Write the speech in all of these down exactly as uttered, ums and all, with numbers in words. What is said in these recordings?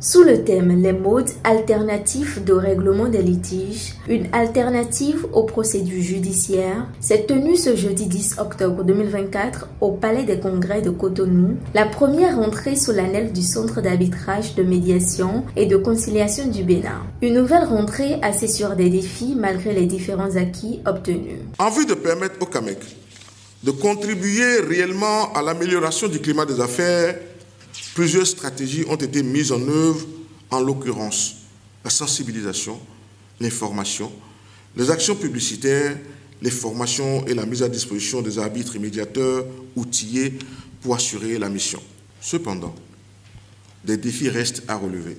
Sous le thème « Les modes alternatifs de règlement des litiges, une alternative aux procédures judiciaires », s'est tenue ce jeudi dix octobre deux mille vingt-quatre au Palais des Congrès de Cotonou, la première rentrée solennelle du Centre d'arbitrage, de médiation et de conciliation du Bénin. Une nouvelle rentrée assez sur des défis malgré les différents acquis obtenus. En vue de permettre au C A M E C de contribuer réellement à l'amélioration du climat des affaires, plusieurs stratégies ont été mises en œuvre, en l'occurrence la sensibilisation, l'information, les actions publicitaires, les formations et la mise à disposition des arbitres et médiateurs outillés pour assurer la mission. Cependant, des défis restent à relever.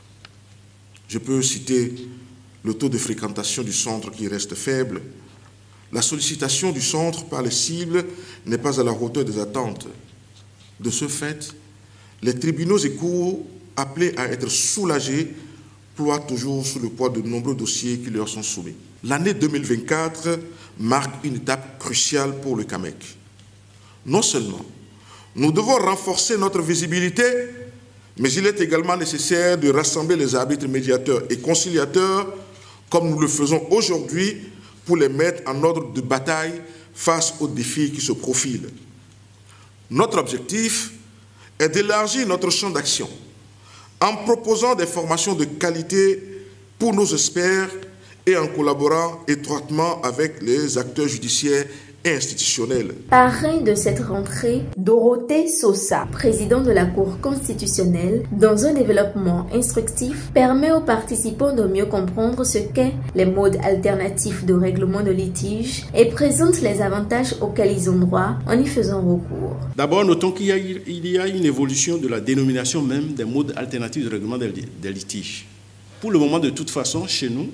Je peux citer le taux de fréquentation du centre qui reste faible. La sollicitation du centre par les cibles n'est pas à la hauteur des attentes. De ce fait, les tribunaux et cours appelés à être soulagés ploient toujours sous le poids de nombreux dossiers qui leur sont soumis. L'année deux mille vingt-quatre marque une étape cruciale pour le C A M E C. Non seulement nous devons renforcer notre visibilité, mais il est également nécessaire de rassembler les arbitres, médiateurs et conciliateurs comme nous le faisons aujourd'hui pour les mettre en ordre de bataille face aux défis qui se profilent. Notre objectif est d'élargir notre champ d'action en proposant des formations de qualité pour nos experts et en collaborant étroitement avec les acteurs judiciaires et institutionnels. Parrain de cette rentrée, Dorothée Sosa, président de la Cour constitutionnelle, dans un développement instructif, permet aux participants de mieux comprendre ce qu'est les modes alternatifs de règlement de litige et présente les avantages auxquels ils ont droit en y faisant recours. D'abord, notons qu'il y a, il y a une évolution de la dénomination même des modes alternatifs de règlement des, des litiges. Pour le moment, de toute façon, chez nous,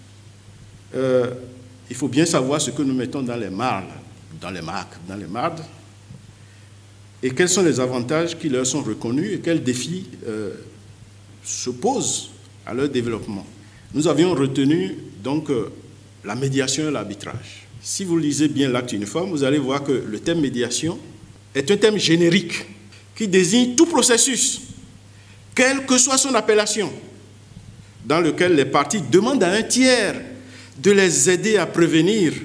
euh, il faut bien savoir ce que nous mettons dans les marles, dans les marques, dans les mardes, et quels sont les avantages qui leur sont reconnus et quels défis euh, se posent à leur développement. Nous avions retenu donc euh, la médiation et l'arbitrage. Si vous lisez bien l'acte uniforme, vous allez voir que le terme médiation est un terme générique qui désigne tout processus, quelle que soit son appellation, dans lequel les parties demandent à un tiers de les aider à prévenir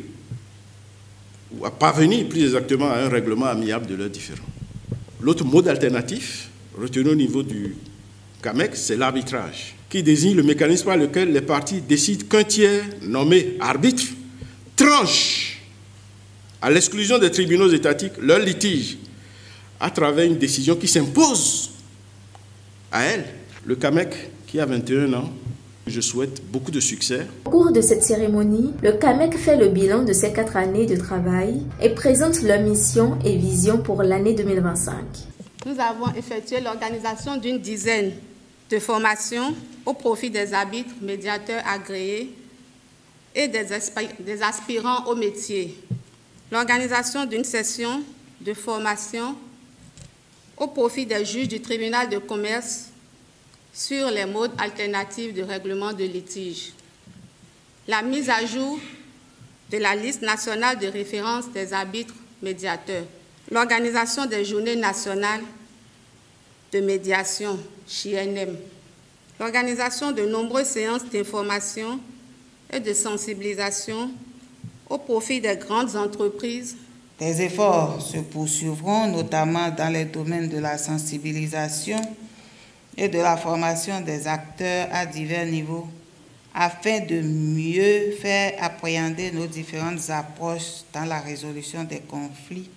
ou à parvenir plus exactement à un règlement amiable de leurs différends. L'autre mode alternatif, retenu au niveau du C A M E C, c'est l'arbitrage, qui désigne le mécanisme par lequel les parties décident qu'un tiers nommé arbitre tranche à l'exclusion des tribunaux étatiques leur litige à travers une décision qui s'impose à elle. Le C A M E C, qui a vingt et un ans, je souhaite beaucoup de succès. Au cours de cette cérémonie, le C A M E C fait le bilan de ces quatre années de travail et présente leur mission et vision pour l'année deux mille vingt-cinq. Nous avons effectué l'organisation d'une dizaine de formations au profit des arbitres, médiateurs agréés et des, des aspirants au métier. L'organisation d'une session de formation au profit des juges du tribunal de commerce sur les modes alternatifs de règlement de litige. La mise à jour de la liste nationale de référence des arbitres médiateurs. L'organisation des journées nationales de médiation, J N M. L'organisation de nombreuses séances d'information et de sensibilisation au profit des grandes entreprises. Des efforts se poursuivront, notamment dans les domaines de la sensibilisation et de la formation des acteurs à divers niveaux, afin de mieux faire appréhender nos différentes approches dans la résolution des conflits,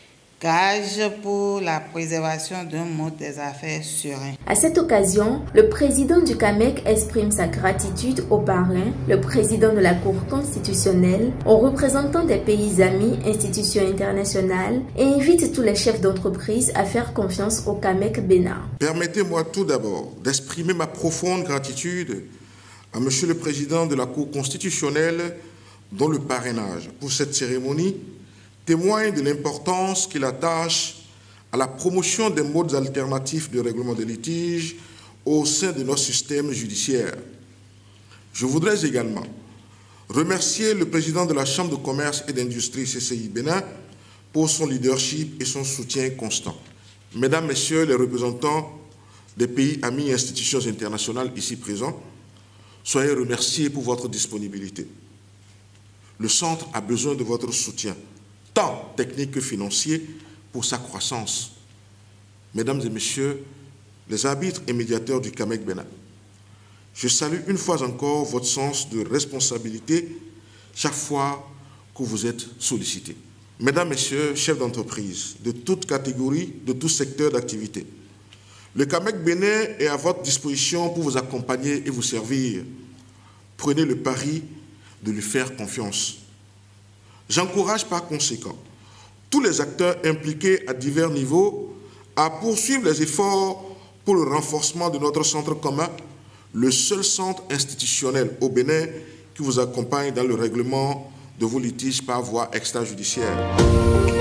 gage pour la préservation d'un mode des affaires serein. À cette occasion, le président du C A M E C exprime sa gratitude au parrain, le président de la Cour constitutionnelle, aux représentants des pays amis, institutions internationales et invite tous les chefs d'entreprise à faire confiance au C A M E C Bénin. Permettez-moi tout d'abord d'exprimer ma profonde gratitude à Monsieur le Président de la Cour constitutionnelle, dont le parrainage pour cette cérémonie témoigne de l'importance qu'il attache à la promotion des modes alternatifs de règlement des litiges au sein de notre système judiciaire. Je voudrais également remercier le président de la Chambre de commerce et d'industrie C C I Bénin pour son leadership et son soutien constant. Mesdames, Messieurs les représentants des pays amis et institutions internationales ici présents, soyez remerciés pour votre disponibilité. Le Centre a besoin de votre soutien, tant technique que financier, pour sa croissance. Mesdames et messieurs, les arbitres et médiateurs du CAMEC Bénin, je salue une fois encore votre sens de responsabilité chaque fois que vous êtes sollicités. Mesdames, messieurs, chefs d'entreprise de toute catégorie, de tout secteur d'activité, le CAMEC Bénin est à votre disposition pour vous accompagner et vous servir. Prenez le pari de lui faire confiance. J'encourage par conséquent tous les acteurs impliqués à divers niveaux à poursuivre les efforts pour le renforcement de notre centre commun, le seul centre institutionnel au Bénin qui vous accompagne dans le règlement de vos litiges par voie extrajudiciaire.